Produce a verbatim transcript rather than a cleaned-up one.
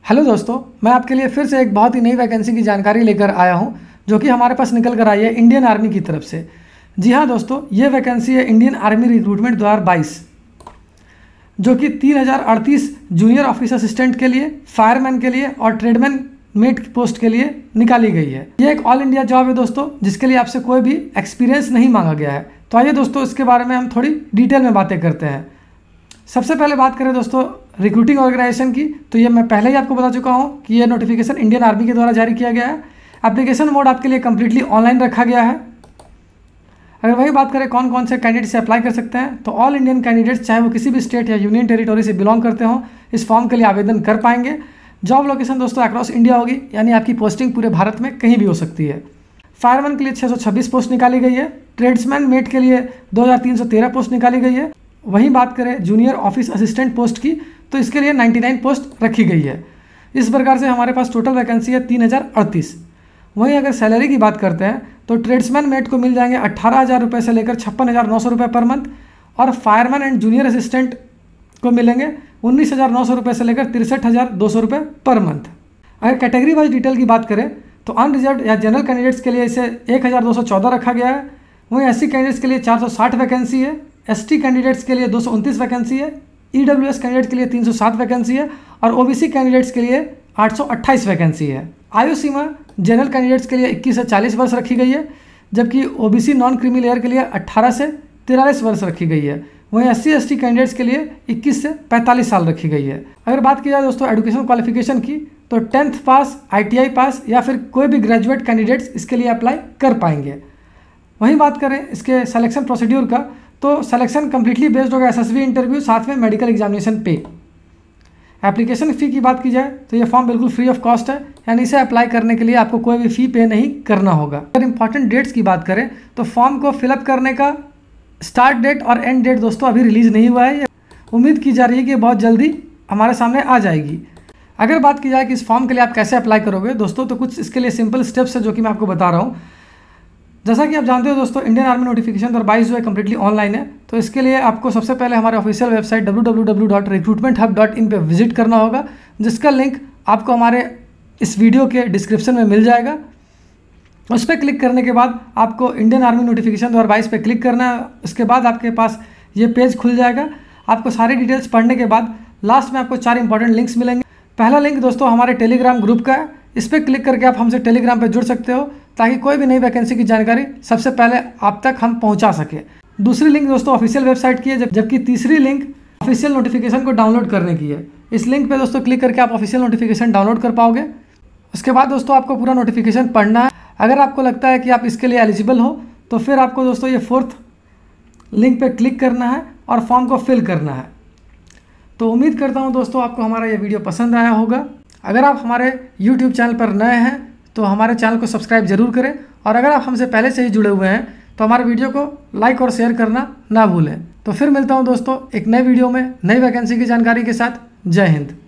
Hello दोस्तों, मैं आपके लिए फिर से एक बहुत ही नई वैकेंसी की जानकारी लेकर आया हूं, जो कि हमारे पास निकल कर आई है इंडियन आर्मी की तरफ से। जी हां दोस्तों, ये वैकेंसी है इंडियन आर्मी रिक्रूटमेंट दो हज़ार बाईस, जो कि तीन हज़ार अड़तीस जूनियर ऑफिस असिस्टेंट के लिए, फायरमैन के लिए और ट्रेडमैन मेट पोस्ट के लिए निकाली गई है। ये एक ऑल इंडिया जॉब है दोस्तों, जिसके लिए आपसे कोई भी एक्सपीरियंस नहीं मांगा गया है। तो आइए दोस्तों, इसके बारे में हम थोड़ी डिटेल में बातें करते हैं। सबसे पहले बात करें दोस्तों रिक्रूटिंग ऑर्गेनाइजेशन की, तो ये मैं पहले ही आपको बता चुका हूँ कि ये नोटिफिकेशन इंडियन आर्मी के द्वारा जारी किया गया है। एप्लीकेशन मोड आपके लिए कम्प्लीटली ऑनलाइन रखा गया है। अगर वही बात करें कौन कौन से कैंडिडेट से अप्लाई कर सकते हैं, तो ऑल इंडियन कैंडिडेट्स चाहे वो किसी भी स्टेट या यूनियन टेरिटोरी से बिलोंग करते हों, इस फॉर्म के लिए आवेदन कर पाएंगे। जॉब लोकेशन दोस्तों अक्रॉस इंडिया होगी, यानी आपकी पोस्टिंग पूरे भारत में कहीं भी हो सकती है। फायरमैन के लिए छः सौ छब्बीस पोस्ट निकाली गई है। ट्रेड्समैन मेट के लिए दो हज़ार तीन सौ तेरह पोस्ट निकाली गई है। वहीं बात करें जूनियर ऑफिस असिस्टेंट पोस्ट की, तो इसके लिए निन्यानवे पोस्ट रखी गई है। इस प्रकार से हमारे पास टोटल वैकेंसी है तीन हज़ार अड़तीस। वहीं अगर सैलरी की बात करते हैं, तो ट्रेड्समैन मेट को मिल जाएंगे अट्ठारह हज़ार रुपये से लेकर छप्पन हज़ार नौ सौ रुपये पर मंथ, और फायरमैन एंड जूनियर असिस्टेंट को मिलेंगे उन्नीस हज़ार नौ सौ रुपये से लेकर तिरसठ हज़ार दो सौ रुपये पर मंथ। अगर कैटेगरी वाइज डिटेल की बात करें, तो अनरिजर्व या जनरल कैंडिडेट्स के लिए इसे एक हज़ार दो सौ चौदह रखा गया है। वहीं एस सी कैंडिडेट्स के लिए चार सौ साठ वैकेंसी है। एस टी कैंडिडेट्स के लिए दो सौ उनतीस वैकेंसी है। ई डब्ल्यू एस कैंडिडेट के लिए तीन सौ सात वैकेंसी है, और ओ बी सी कैंडिडेट्स के लिए आठ सौ अट्ठाईस वैकेंसी है। आयु सीमा जनरल कैंडिडेट्स के लिए इक्कीस से चालीस वर्ष रखी गई है, जबकि O B C non creamy layer के लिए अट्ठारह से तिरालीस वर्ष रखी गई है। वहीं S C S T candidates के लिए इक्कीस से पैंतालीस साल रखी गई है। अगर बात की जाए दोस्तों एजुकेशन क्वालिफिकेशन की, तो tenth pass, I T I पास या फिर कोई भी ग्रेजुएट कैंडिडेट्स इसके लिए अप्लाई कर पाएंगे। वहीं बात करें इसके सिलेक्शन प्रोसीड्यूर का, तो सिलेक्शन कम्प्लीटली बेस्ड होगा एस एस बी इंटरव्यू, साथ में मेडिकल एग्जामिनेशन पे। एप्लीकेशन फ़ी की बात की जाए, तो ये फॉर्म बिल्कुल फ्री ऑफ कॉस्ट है, यानी इसे अप्लाई करने के लिए आपको कोई भी फ़ी पे नहीं करना होगा। अगर इंपॉर्टेंट डेट्स की बात करें, तो फॉर्म को फिलअप करने का स्टार्ट डेट और एंड डेट दोस्तों अभी रिलीज़ नहीं हुआ है। उम्मीद की जा रही है कि बहुत जल्दी हमारे सामने आ जाएगी। अगर बात की जाए कि इस फॉर्म के लिए आप कैसे अप्लाई करोगे दोस्तों, तो कुछ इसके लिए सिंपल स्टेप्स है जो कि मैं आपको बता रहा हूँ। जैसा कि आप जानते हो दोस्तों, इंडियन आर्मी नोटिफिकेशन दो हज़ार बाईस जो है कम्प्लीटली ऑनलाइन है। तो इसके लिए आपको सबसे पहले हमारे official website W W W dot recruitment hub dot in पे विजिट करना होगा, जिसका लिंक आपको हमारे इस वीडियो के डिस्क्रिप्शन में मिल जाएगा। उस पर क्लिक करने के बाद आपको इंडियन आर्मी नोटिफिकेशन दो हज़ार बाईस पे क्लिक करना है। उसके बाद आपके पास ये पेज खुल जाएगा। आपको सारी डिटेल्स पढ़ने के बाद लास्ट में आपको चार इंपॉर्टेंट लिंक्स मिलेंगे। पहला लिंक दोस्तों हमारे टेलीग्राम ग्रुप का है। इस पर क्लिक करके आप हमसे टेलीग्राम पे जुड़ सकते हो, ताकि कोई भी नई वैकेंसी की जानकारी सबसे पहले आप तक हम पहुंचा सके। दूसरी लिंक दोस्तों ऑफिशियल वेबसाइट की है, जब जबकि तीसरी लिंक ऑफिशियल नोटिफिकेशन को डाउनलोड करने की है। इस लिंक पे दोस्तों क्लिक करके आप ऑफिशियल नोटिफिकेशन डाउनलोड कर पाओगे। उसके बाद दोस्तों आपको पूरा नोटिफिकेशन पढ़ना है। अगर आपको लगता है कि आप इसके लिए एलिजिबल हो, तो फिर आपको दोस्तों ये फोर्थ लिंक पे क्लिक करना है और फॉर्म को फिल करना है। तो उम्मीद करता हूँ दोस्तों आपको हमारा ये वीडियो पसंद आया होगा। अगर आप हमारे यूट्यूब चैनल पर नए हैं, तो हमारे चैनल को सब्सक्राइब जरूर करें, और अगर आप हमसे पहले से ही जुड़े हुए हैं, तो हमारे वीडियो को लाइक और शेयर करना ना भूलें। तो फिर मिलता हूँ दोस्तों एक नए वीडियो में नई वैकेंसी की जानकारी के साथ। जय हिंद।